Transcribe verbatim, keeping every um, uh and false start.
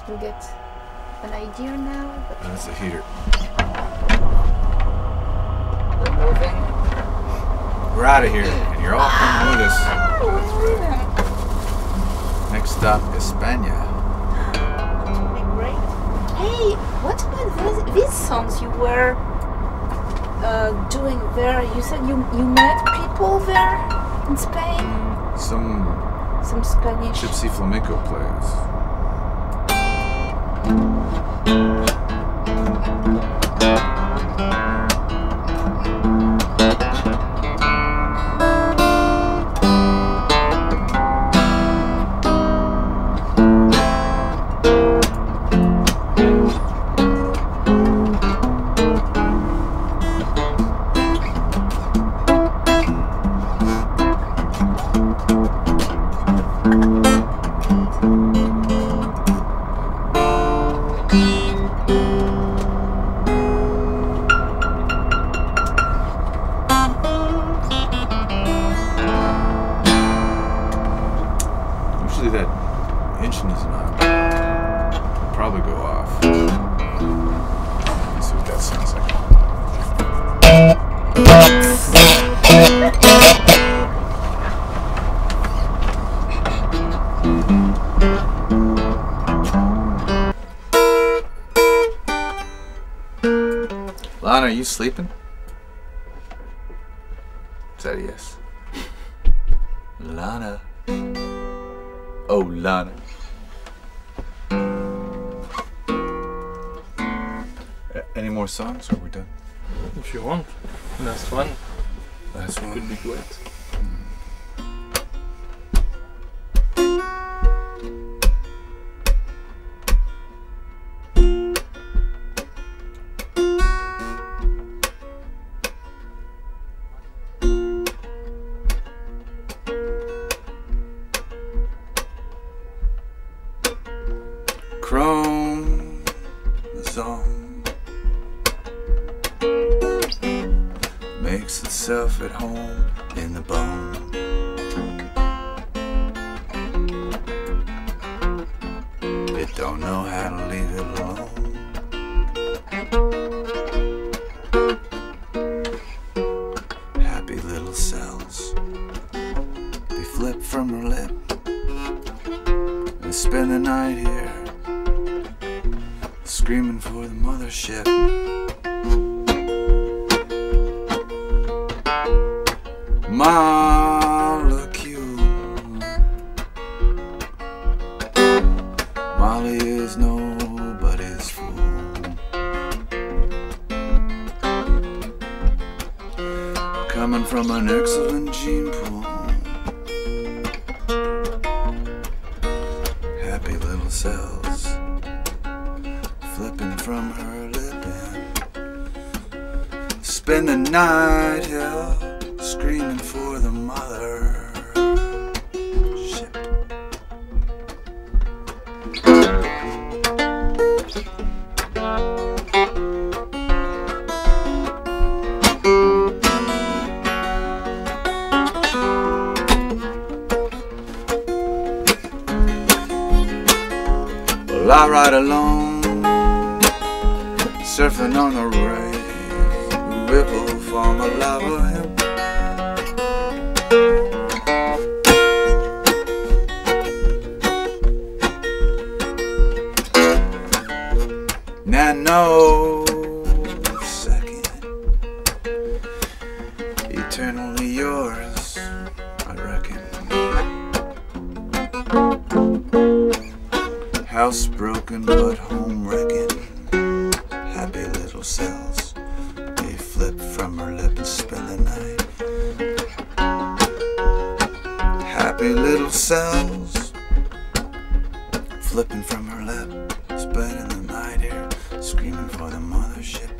you get an idea now. But That's a heater. we're moving. We're out of here, and you're all coming with us. Next stop, España. Okay, great. Hey, what about these, these songs you were uh, doing there? You said you you met people there in Spain. Some Some Spanish. gypsy flamenco players. Usually that engine is not. It'll probably go off. Let's see what that sounds like. Lana, are you sleeping? Is that a yes? Lana. Oh, Lana. A- Any more songs, or are we done? If you want. Last one. Last one. Could be great. Chromosome makes itself at home in the bone. It don't know how to leave it alone. Happy little cells, they flip from her lip and spend the night here, screaming for the mothership. Molecule, Molly is nobody's fool. Coming from an excellent gene pool. Happy little cells, flipping from her lip and spend the night here, screaming for the mother ship. Well, I ride alone, surfing on the ray, ripple from a lava hill. Nanosecond, eternally yours, I reckon. House broken but home wrecking. Happy little cells, they flip from her lip and spend the night. Happy little cells, flipping from her lip, spending the night here, screaming for the mothership.